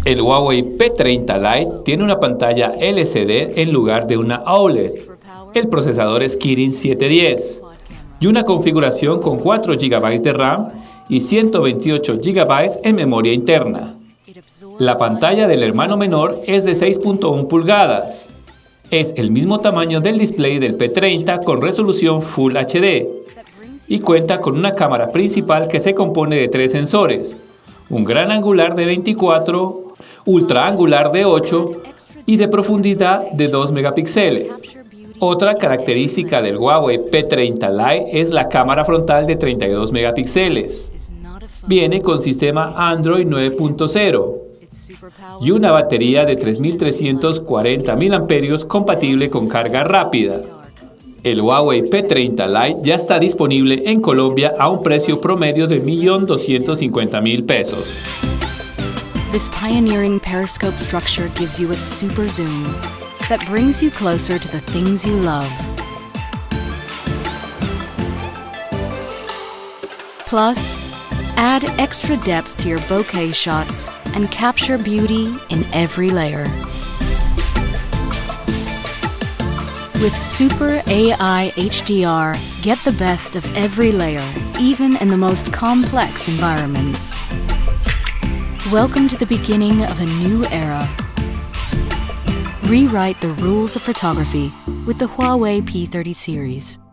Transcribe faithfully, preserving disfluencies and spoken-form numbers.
El Huawei P treinta Lite tiene una pantalla L C D en lugar de una O L E D. El procesador es Kirin setecientos diez y una configuración con cuatro gigabytes de RAM y ciento veintiocho gigabytes en memoria interna. La pantalla del hermano menor es de seis punto uno pulgadas. Es el mismo tamaño del display del P treinta con resolución Full H D y cuenta con una cámara principal que se compone de tres sensores, un gran angular de veinticuatro, ultra angular de ocho y de profundidad de dos megapíxeles. Otra característica del Huawei P treinta Lite es la cámara frontal de treinta y dos megapíxeles. Viene con sistema Android nueve punto cero y una batería de tres mil trescientos cuarenta miliamperios hora compatible con carga rápida. El Huawei P treinta Lite ya está disponible en Colombia a un precio promedio de un millón doscientos cincuenta mil pesos. This pioneering periscope structure gives you a super zoom that brings you closer to the things you love. Plus, add extra depth to your bokeh shots and capture beauty in every layer. With Super A I H D R, get the best of every layer, even in the most complex environments. Welcome to the beginning of a new era. Rewrite the rules of photography with the Huawei P thirty series.